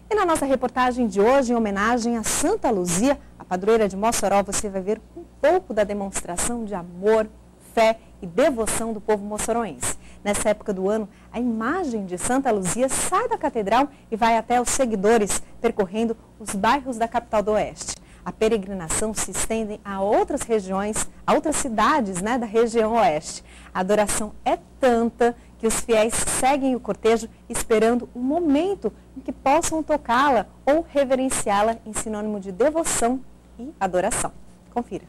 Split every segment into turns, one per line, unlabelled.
E na nossa reportagem de hoje, em homenagem a Santa Luzia, a padroeira de Mossoró, você vai ver um pouco da demonstração de amor, fé e devoção do povo moçoroense. Nessa época do ano, a imagem de Santa Luzia sai da catedral e vai até os seguidores, percorrendo os bairros da capital do Oeste. A peregrinação se estende a outras regiões, a outras cidades, da região Oeste. A adoração é tanta que os fiéis seguem o cortejo esperando o momento em que possam tocá-la ou reverenciá-la em sinônimo de devoção e adoração. Confira.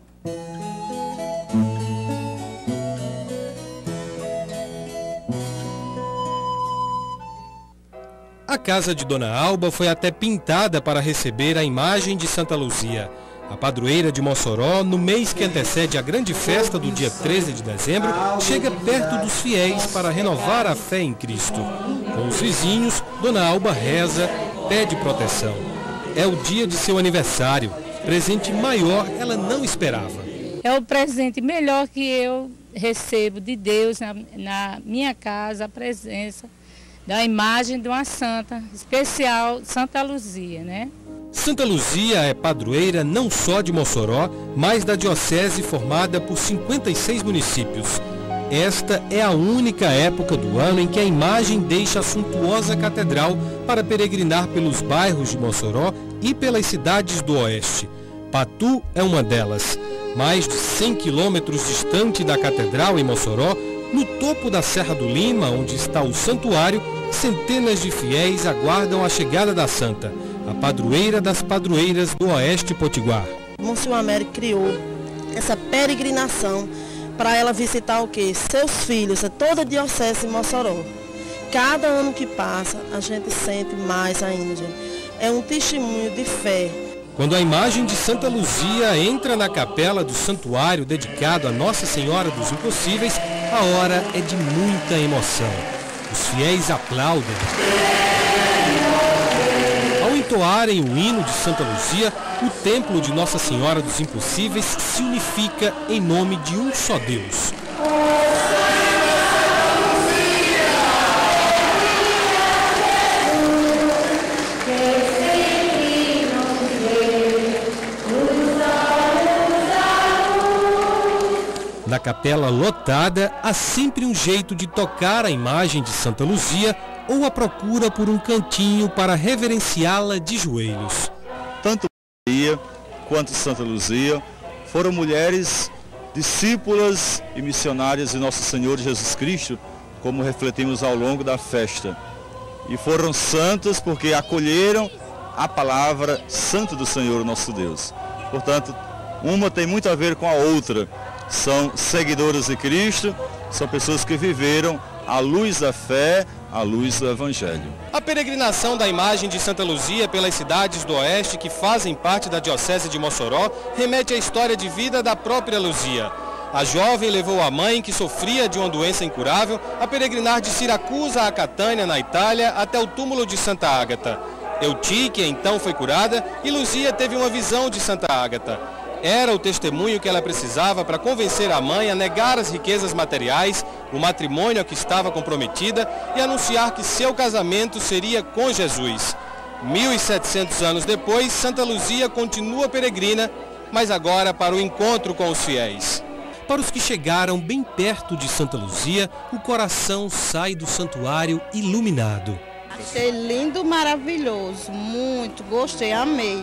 A casa de Dona Alba foi até pintada para receber a imagem de Santa Luzia. A padroeira de Mossoró, no mês que antecede a grande festa do dia 13 de dezembro, chega perto dos fiéis para renovar a fé em Cristo. Com os vizinhos, Dona Alba reza, pede proteção. É o dia de seu aniversário. Presente maior ela não esperava.
É o presente melhor que eu recebo de Deus na minha casa, a presença da imagem de uma santa especial, Santa Luzia,
Santa Luzia é padroeira não só de Mossoró, mas da diocese formada por 56 municípios. Esta é a única época do ano em que a imagem deixa a suntuosa catedral para peregrinar pelos bairros de Mossoró e pelas cidades do Oeste. Patu é uma delas. Mais de 100 quilômetros distante da catedral em Mossoró, no topo da Serra do Lima, onde está o santuário, centenas de fiéis aguardam a chegada da santa, a padroeira das padroeiras do Oeste Potiguar.
Monsenhor Américo criou essa peregrinação para ela visitar o quê? Seus filhos, toda a diocese de Mossoró. Cada ano que passa, a gente sente mais ainda, gente. É um testemunho de fé.
Quando a imagem de Santa Luzia entra na capela do santuário dedicado a Nossa Senhora dos Impossíveis, a hora é de muita emoção. Os fiéis aplaudem. Ao entoarem o hino de Santa Luzia, o templo de Nossa Senhora dos Impossíveis se unifica em nome de um só Deus. Na capela lotada, há sempre um jeito de tocar a imagem de Santa Luzia ou a procura por um cantinho para reverenciá-la de joelhos.
Tanto Maria quanto Santa Luzia foram mulheres discípulas e missionárias de Nosso Senhor Jesus Cristo, como refletimos ao longo da festa. E foram santas porque acolheram a palavra santa do Senhor nosso Deus. Portanto, uma tem muito a ver com a outra. São seguidoras de Cristo, são pessoas que viveram à luz da fé, à luz do Evangelho.
A peregrinação da imagem de Santa Luzia pelas cidades do Oeste que fazem parte da diocese de Mossoró remete à história de vida da própria Luzia. A jovem levou a mãe, que sofria de uma doença incurável, a peregrinar de Siracusa a Catânia, na Itália, até o túmulo de Santa Ágata. Eutíquia então foi curada e Luzia teve uma visão de Santa Ágata. Era o testemunho que ela precisava para convencer a mãe a negar as riquezas materiais, o matrimônio a que estava comprometida e anunciar que seu casamento seria com Jesus. 1700 anos depois, Santa Luzia continua peregrina, mas agora para o encontro com os fiéis. Para os que chegaram bem perto de Santa Luzia, o coração sai do santuário iluminado.
Achei lindo, maravilhoso, muito, gostei, amei.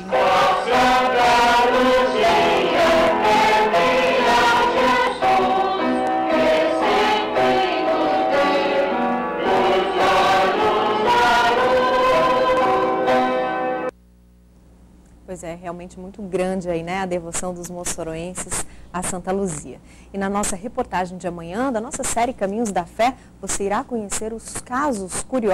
Pois é, realmente muito grande aí, a devoção dos moçoroenses a Santa Luzia. E na nossa reportagem de amanhã, da nossa série Caminhos da Fé, você irá conhecer os casos curiosos